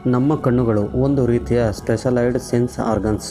ನಮ್ಮ ಕಣ್ಣುಗಳು ಒಂದು ರೀತಿಯ ಸ್ಪೆಷಲೈಸ್ಡ್ ಸೆನ್ಸ್ ಆರ್ಗನ್ಸ್.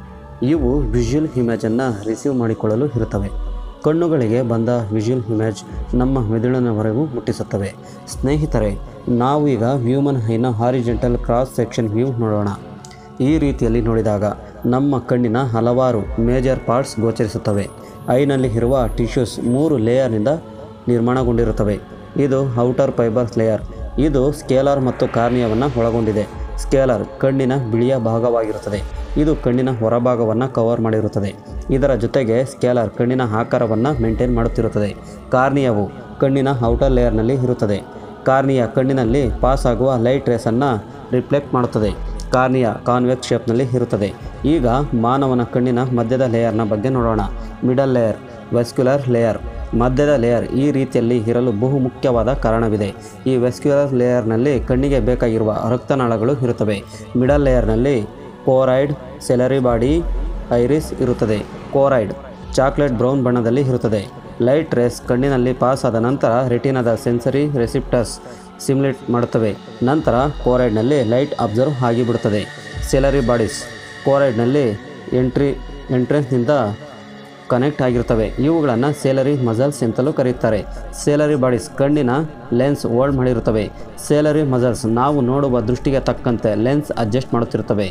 ಇವು ವಿಜುವಲ್ ಇಮೇಜನ್ನು ರಿಸೀವ್ ಮಾಡಿಕೊಳ್ಳಲು ಇರುತ್ತವೆ. ಕಣ್ಣುಗಳಿಗೆ ಬಂದ ವಿಜುವಲ್ ಇಮೇಜ್ ನಮ್ಮ ಮೆದುಳಿನವರೆಗೂ ಮುಟ್ಟಿಸುತ್ತವೆ. ಸ್ನೇಹಿತರೆ, ನಾವು ಈಗ ಹ್ಯೂಮನ್ ಐನ ಹಾರಿಜೆಂಟಲ್ ಕ್ರಾಸ್ ಸೆಕ್ಷನ್ ವ್ಯೂ ನೋಡೋಣ. ಈ ರೀತಿಯಲ್ಲಿ ನೋಡಿದಾಗ ನಮ್ಮ ಕಣ್ಣಿನ ಹಲವಾರು ಮೇಜರ್ ಪಾರ್ಟ್ಸ್ ಗೋಚರಿಸುತ್ತವೆ. ಐನಲ್ಲಿ ಇರುವ ಟಿಶ್ಯೂಸ್ 3 ಲೇಯರ್ನಿಂದ ನಿರ್ಮಾಣಗೊಂಡಿರುತ್ತವೆ. ಇದು ಔಟರ್ ಫೈಬರ್ಸ್ ಲೇಯರ್. ಇದು ಸ್ಕೇಲರ್ ಮತ್ತು ಕಾರ್ನಿಯಾವನ್ನು ಒಳಗೊಂಡಿದೆ. ಸ್ಕೇಲರ್ ಕಣ್ಣಿನ ಬಿಳಿಯ ಭಾಗವಾಗಿರುತ್ತದೆ. ಇದು ಕಣ್ಣಿನ ಹೊರಭಾಗವನ್ನು ಕವರ್ ಮಾಡಿರುತ್ತದೆ. ಇದರ ಜೊತೆಗೆ ಸ್ಕೇಲರ್ ಕಣ್ಣಿನ ಆಕಾರವನ್ನು ಮೇಂಟೈನ್ ಮಾಡುತ್ತಿರುತ್ತದೆ. ಕಾರ್ನಿಯಾವು ಕಣ್ಣಿನ ಔಟರ್ ಲೇಯರ್ನಲ್ಲಿ ಇರುತ್ತದೆ. ಕಾರ್ನಿಯಾ ಕಣ್ಣಿನಲ್ಲಿ ಪಾಸ್ ಆಗುವ ಲೈಟ್ ರೇಸನ್ನು ರಿಫ್ಲೆಕ್ಟ್ ಮಾಡುತ್ತದೆ. ಕಾರ್ನಿಯಾ ಕಾನ್ವೆಕ್ಸ್ ಶೇಪ್ನಲ್ಲಿ ಇರುತ್ತದೆ. ಈಗ ಮಾನವನ ಕಣ್ಣಿನ ಮಧ್ಯದ ಲೇಯರ್ನ ಬಗ್ಗೆ ನೋಡೋಣ. Middle layer, vascular layer. ಮಧ್ಯದ ಲೇಯರ್ ಈ ರೀತಿಯಲ್ಲಿ ಇರಲು ಬಹುಮುಖ್ಯವಾದ ಕಾರಣವಿದೆ. ಈ ವೆಸ್ಕ್ಯುಲರ್ ಲೇಯರ್ನಲ್ಲಿ ಕಣ್ಣಿಗೆ ಬೇಕಾಗಿರುವ ರಕ್ತನಾಳಗಳು ಇರುತ್ತವೆ. ಮಿಡಲ್ ಲೇಯರ್ನಲ್ಲಿ ಕೋರೈಡ್, ಸೆಲರಿ ಬಾಡಿ, ಐರಿಸ್ ಇರುತ್ತದೆ. ಕೋರೈಡ್ ಚಾಕ್ಲೇಟ್ ಬ್ರೌನ್ ಬಣ್ಣದಲ್ಲಿ ಇರುತ್ತದೆ. ಲೈಟ್ ರೇಸ್ ಕಣ್ಣಿನಲ್ಲಿ ಪಾಸ್ ಆದ ನಂತರ ರೆಟಿನಾದ ಸೆನ್ಸರಿ ರೆಸಿಪ್ಟರ್ಸ್ ಸಿಮ್ಯುಲೇಟ್ ಮಾಡುತ್ತವೆ. ನಂತರ ಕೋರೈಡ್ನಲ್ಲಿ ಲೈಟ್ ಅಬ್ಸರ್ವ್ ಆಗಿಬಿಡುತ್ತದೆ. ಸೆಲರಿ ಬಾಡೀಸ್ ಕೋರೈಡ್ನಲ್ಲಿ ಎಂಟ್ರೆನ್ಸ್ನಿಂದ ಕನೆಕ್ಟ್ ಆಗಿರುತ್ತವೆ. ಇವುಗಳನ್ನು ಸೆಲರಿ ಮಸಲ್ಸ್ ಅಂತಲೂ ಕರೆಯುತ್ತಾರೆ. ಸೆಲರಿ ಬಾಡೀಸ್ ಕಣ್ಣಿನ ಲೆನ್ಸ್ ಹೋಲ್ಡ್ ಮಾಡಿರುತ್ತವೆ. ಸೆಲರಿ ಮಸಲ್ಸ್ ನಾವು ನೋಡುವ ದೃಷ್ಟಿಗೆ ತಕ್ಕಂತೆ ಲೆನ್ಸ್ ಅಡ್ಜಸ್ಟ್ ಮಾಡುತ್ತಿರುತ್ತವೆ.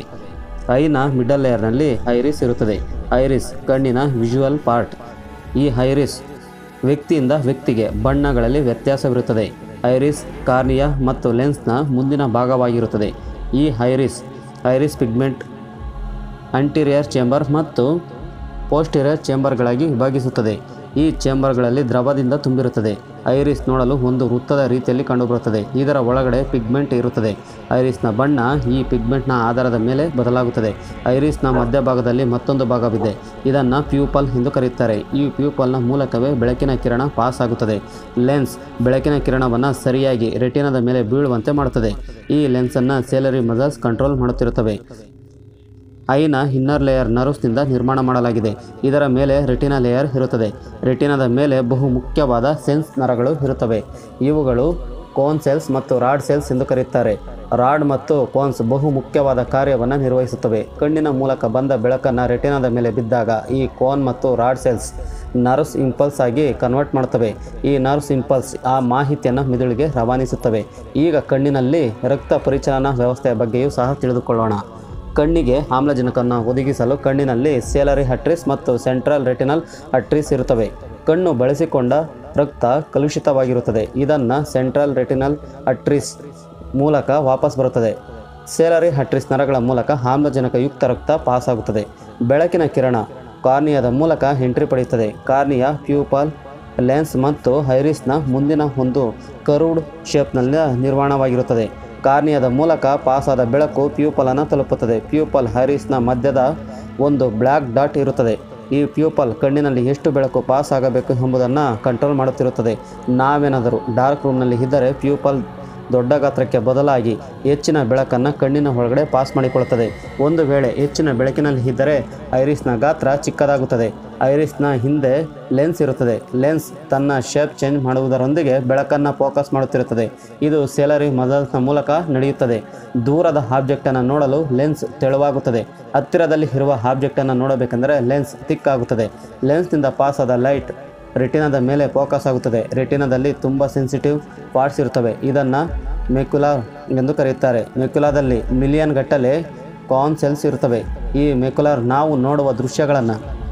ಐನ ಮಿಡಲ್ ಲೇಯರ್ನಲ್ಲಿ ಐರಿಸ್ ಇರುತ್ತದೆ. ಐರಿಸ್ ಕಣ್ಣಿನ ವಿಜುವಲ್ ಪಾರ್ಟ್. ಈ ಐರಿಸ್ ವ್ಯಕ್ತಿಯಿಂದ ವ್ಯಕ್ತಿಗೆ ಬಣ್ಣಗಳಲ್ಲಿ ವ್ಯತ್ಯಾಸವಿರುತ್ತದೆ. ಐರಿಸ್ ಕಾರ್ನಿಯಾ ಮತ್ತು ಲೆನ್ಸ್ನ ಮುಂದಿನ ಭಾಗವಾಗಿರುತ್ತದೆ. ಈ ಐರಿಸ್ ಪಿಗ್ಮೆಂಟ್ ಅಂಟೀರಿಯರ್ ಚೇಂಬರ್ ಮತ್ತು ಪೋಸ್ಟೀರಿಯರ್ ಚೇಂಬರ್ಗಳಾಗಿ ವಿಭಾಗಿಸುತ್ತದೆ. ಈ ಚೇಂಬರ್ಗಳಲ್ಲಿ ದ್ರವದಿಂದ ತುಂಬಿರುತ್ತದೆ. ಐರಿಸ್ ನೋಡಲು ಒಂದು ವೃತ್ತದ ರೀತಿಯಲ್ಲಿ ಕಂಡುಬರುತ್ತದೆ. ಇದರ ಒಳಗಡೆ ಪಿಗ್ಮೆಂಟ್ ಇರುತ್ತದೆ. ಐರಿಸ್ನ ಬಣ್ಣ ಈ ಪಿಗ್ಮೆಂಟ್ನ ಆಧಾರದ ಮೇಲೆ ಬದಲಾಗುತ್ತದೆ. ಐರಿಸ್ನ ಮಧ್ಯಭಾಗದಲ್ಲಿ ಮತ್ತೊಂದು ಭಾಗವಿದೆ. ಇದನ್ನು ಪ್ಯೂಪಲ್ ಎಂದು ಕರೆಯುತ್ತಾರೆ. ಈ ಪ್ಯೂಪಲ್ನ ಮೂಲಕವೇ ಬೆಳಕಿನ ಕಿರಣ ಪಾಸ್ ಆಗುತ್ತದೆ. ಲೆನ್ಸ್ ಬೆಳಕಿನ ಕಿರಣವನ್ನು ಸರಿಯಾಗಿ ರೆಟಿನಾದ ಮೇಲೆ ಬೀಳುವಂತೆ ಮಾಡುತ್ತದೆ. ಈ ಲೆನ್ಸನ್ನು ಸೆಲರಿ ಮಸಲ್ಸ್ ಕಂಟ್ರೋಲ್ ಮಾಡುತ್ತಿರುತ್ತವೆ. ಐನ ಇನ್ನರ್ ಲೇಯರ್ ನರ್ವ್ಸ್ನಿಂದ ನಿರ್ಮಾಣ ಮಾಡಲಾಗಿದೆ. ಇದರ ಮೇಲೆ ರೆಟಿನಾ ಲೇಯರ್ ಇರುತ್ತದೆ. ರೆಟಿನಾದ ಮೇಲೆ ಬಹುಮುಖ್ಯವಾದ ಸೆನ್ಸ್ ನರಗಳು ಇರುತ್ತವೆ. ಇವುಗಳು ಕೋನ್ ಸೆಲ್ಸ್ ಮತ್ತು ರಾಡ್ ಸೆಲ್ಸ್ ಎಂದು ಕರೆಯುತ್ತಾರೆ. ರಾಡ್ ಮತ್ತು ಕೋನ್ಸ್ ಬಹುಮುಖ್ಯವಾದ ಕಾರ್ಯವನ್ನು ನಿರ್ವಹಿಸುತ್ತವೆ. ಕಣ್ಣಿನ ಮೂಲಕ ಬಂದ ಬೆಳಕನ್ನು ರೆಟಿನಾದ ಮೇಲೆ ಬಿದ್ದಾಗ ಈ ಕೋನ್ ಮತ್ತು ರಾಡ್ ಸೆಲ್ಸ್ ನರ್ವ್ಸ್ ಇಂಪಲ್ಸ್ ಆಗಿ ಕನ್ವರ್ಟ್ ಮಾಡುತ್ತವೆ. ಈ ನರ್ವ್ಸ್ ಇಂಪಲ್ಸ್ ಆ ಮಾಹಿತಿಯನ್ನು ಮೆದುಳಿಗೆ ರವಾನಿಸುತ್ತವೆ. ಈಗ ಕಣ್ಣಿನಲ್ಲಿ ರಕ್ತ ಪರಿಚಲನಾ ವ್ಯವಸ್ಥೆಯ ಬಗ್ಗೆಯೂ ಸಹ ತಿಳಿದುಕೊಳ್ಳೋಣ. ಕಣ್ಣಿಗೆ ಆಮ್ಲಜನಕವನ್ನು ಒದಗಿಸಲು ಕಣ್ಣಿನಲ್ಲಿ ಸೆಲರಿ ಆರ್ಟರೀಸ್ ಮತ್ತು ಸೆಂಟ್ರಲ್ ರೆಟಿನಲ್ ಆರ್ಟರೀಸ್ ಇರುತ್ತವೆ. ಕಣ್ಣು ಬಳಸಿಕೊಂಡ ರಕ್ತ ಕಲುಷಿತವಾಗಿರುತ್ತದೆ. ಇದನ್ನು ಸೆಂಟ್ರಲ್ ರೆಟಿನಲ್ ಆರ್ಟರೀಸ್ ಮೂಲಕ ವಾಪಸ್ ಬರುತ್ತದೆ. ಸೆಲರಿ ಆರ್ಟರೀಸ್ ನರಗಳ ಮೂಲಕ ಆಮ್ಲಜನಕಯುಕ್ತ ರಕ್ತ ಪಾಸ್ ಆಗುತ್ತದೆ. ಬೆಳಕಿನ ಕಿರಣ ಕಾರ್ನಿಯಾದ ಮೂಲಕ ಎಂಟ್ರಿ ಪಡೆಯುತ್ತದೆ. ಕಾರ್ನಿಯಾ ಪ್ಯೂಪಲ್, ಲೆನ್ಸ್ ಮತ್ತು ಐರಿಸ್ನ ಮುಂದಿನ ಒಂದು ಕರ್ವ್ಡ್ ಶೇಪ್ನಲ್ಲಿ ನಿರ್ಮಾಣವಾಗಿರುತ್ತದೆ. ಕಾರ್ನಿಯಾದ ಮೂಲಕ ಪಾಸಾದ ಬೆಳಕು ಪ್ಯೂಪಲನ್ನು ತಲುಪುತ್ತದೆ. ಪ್ಯೂಪಲ್ ಐರಿಸ್ನ ಮಧ್ಯದ ಒಂದು ಬ್ಲ್ಯಾಕ್ ಡಾಟ್ ಇರುತ್ತದೆ. ಈ ಪ್ಯೂಪಲ್ ಕಣ್ಣಿನಲ್ಲಿ ಎಷ್ಟು ಬೆಳಕು ಪಾಸ್ ಆಗಬೇಕು ಎಂಬುದನ್ನು ಕಂಟ್ರೋಲ್ ಮಾಡುತ್ತಿರುತ್ತದೆ. ನಾವೇನಾದರೂ ಡಾರ್ಕ್ ರೂಮ್ನಲ್ಲಿ ಇದ್ದರೆ ಪ್ಯೂಪಲ್ ದೊಡ್ಡ ಗಾತ್ರಕ್ಕೆ ಬದಲಾಗಿ ಹೆಚ್ಚಿನ ಬೆಳಕನ್ನು ಕಣ್ಣಿನ ಒಳಗಡೆ ಪಾಸ್ ಮಾಡಿಕೊಳ್ಳುತ್ತದೆ. ಒಂದು ವೇಳೆ ಹೆಚ್ಚಿನ ಬೆಳಕಿನಲ್ಲಿ ಇದ್ದರೆ ಐರಿಸ್ನ ಗಾತ್ರ ಚಿಕ್ಕದಾಗುತ್ತದೆ. ಐರಿಸ್ನ ಹಿಂದೆ ಲೆನ್ಸ್ ಇರುತ್ತದೆ. ಲೆನ್ಸ್ ತನ್ನ ಶೇಪ್ ಚೇಂಜ್ ಮಾಡುವುದರೊಂದಿಗೆ ಬೆಳಕನ್ನು ಫೋಕಸ್ ಮಾಡುತ್ತಿರುತ್ತದೆ. ಇದು ಸೆಲರಿ ಮಸಲ್ಸ್ನ ಮೂಲಕ ನಡೆಯುತ್ತದೆ. ದೂರದ ಆಬ್ಜೆಕ್ಟನ್ನು ನೋಡಲು ಲೆನ್ಸ್ ತೆಳುವಾಗುತ್ತದೆ. ಹತ್ತಿರದಲ್ಲಿ ಇರುವ ಆಬ್ಜೆಕ್ಟನ್ನು ನೋಡಬೇಕೆಂದರೆ ಲೆನ್ಸ್ ಥಿಕ್ಕಾಗುತ್ತದೆ. ಲೆನ್ಸ್ನಿಂದ ಪಾಸಾದ ಲೈಟ್ ರೆಟಿನಾದ ಮೇಲೆ ಫೋಕಸ್ ಆಗುತ್ತದೆ. ರೆಟಿನಾದಲ್ಲಿ ತುಂಬ ಸೆನ್ಸಿಟಿವ್ ಪಾರ್ಟ್ಸ್ ಇರುತ್ತವೆ. ಇದನ್ನು ಮೆಕ್ಯುಲಾ ಎಂದು ಕರೆಯುತ್ತಾರೆ. ಮೆಕ್ಯುಲಾದಲ್ಲಿ ಮಿಲಿಯನ್ ಗಟ್ಟಲೆ ಕಾನ್ ಸೆಲ್ಸ್ ಇರುತ್ತವೆ. ಈ ಮೆಕ್ಯುಲಾರ್ ನಾವು ನೋಡುವ ದೃಶ್ಯಗಳನ್ನು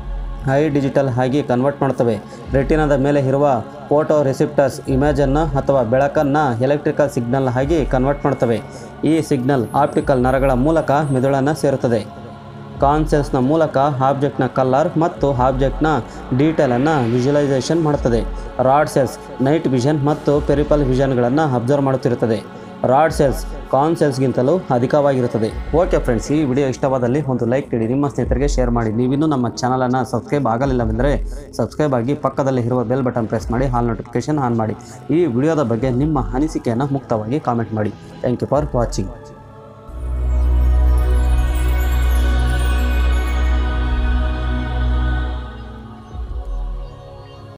ಹೈ ಡಿಜಿಟಲ್ ಆಗಿ ಕನ್ವರ್ಟ್ ಮಾಡುತ್ತವೆ. ರೆಟಿನಾದ ಮೇಲೆ ಇರುವ ಫೋಟೋ ರೆಸಿಪ್ಟರ್ಸ್ ಇಮೇಜನ್ನು ಅಥವಾ ಬೆಳಕನ್ನು ಎಲೆಕ್ಟ್ರಿಕಲ್ ಸಿಗ್ನಲ್ ಆಗಿ ಕನ್ವರ್ಟ್ ಮಾಡುತ್ತವೆ. ಈ ಸಿಗ್ನಲ್ ಆಪ್ಟಿಕಲ್ ನರಗಳ ಮೂಲಕ ಮೆದುಳನ್ನು ಸೇರುತ್ತದೆ. ಕಾನ್ ಸೆಲ್ಸ್ನ ಮೂಲಕ ಆಬ್ಜೆಕ್ಟ್ನ ಕಲರ್ ಮತ್ತು ಆಬ್ಜೆಕ್ಟ್ನ ಡೀಟೇಲನ್ನು ವಿಜುವಲೈಸೇಷನ್ ಮಾಡುತ್ತದೆ. ರಾಡ್ ಸೆಲ್ಸ್ ನೈಟ್ ವಿಷನ್ ಮತ್ತು ಪೆರಿಫಲ್ ವಿಷನ್ಗಳನ್ನು ಅಬ್ಸರ್ವ್ ಮಾಡುತ್ತಿರುತ್ತದೆ. ರಾಡ್ ಸೆಲ್ಸ್ ಕಾನ್ ಸೆಲ್ಸ್ಗಿಂತಲೂ ಅಧಿಕವಾಗಿರುತ್ತದೆ. ಓಕೆ ಫ್ರೆಂಡ್ಸ್, ಈ ವಿಡಿಯೋ ಇಷ್ಟವಾದಲ್ಲಿ ಒಂದು ಲೈಕ್ ನೀಡಿ, ನಿಮ್ಮ ಸ್ನೇಹಿತರಿಗೆ ಶೇರ್ ಮಾಡಿ. ನೀವಿನ್ನೂ ನಮ್ಮ ಚಾನಲನ್ನು ಸಬ್ಸ್ಕ್ರೈಬ್ ಆಗಲಿಲ್ಲವೆಂದರೆ ಸಬ್ಸ್ಕ್ರೈಬ್ ಆಗಿ ಪಕ್ಕದಲ್ಲಿ ಇರುವ ಬೆಲ್ ಬಟನ್ ಪ್ರೆಸ್ ಮಾಡಿ, ಆಲ್ ನೋಟಿಫಿಕೇಷನ್ ಆನ್ ಮಾಡಿ. ಈ ವಿಡಿಯೋದ ಬಗ್ಗೆ ನಿಮ್ಮ ಅನಿಸಿಕೆಯನ್ನು ಮುಕ್ತವಾಗಿ ಕಾಮೆಂಟ್ ಮಾಡಿ. Thank you for watching.